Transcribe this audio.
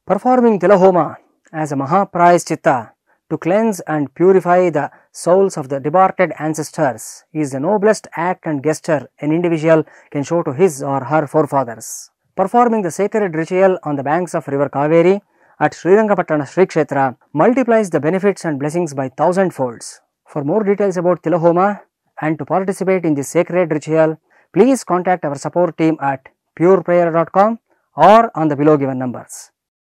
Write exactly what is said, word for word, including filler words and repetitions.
Performing Thila Homa as a Mahaprayaschitta to cleanse and purify the souls of the departed ancestors is the noblest act and gesture an individual can show to his or her forefathers. Performing the sacred ritual on the banks of river Kaveri at Srirangapatna Sri Kshetra multiplies the benefits and blessings by thousand folds. For more details about Thila Homa and to participate in this sacred ritual, please contact our support team at pure prayer dot com or on the below given numbers.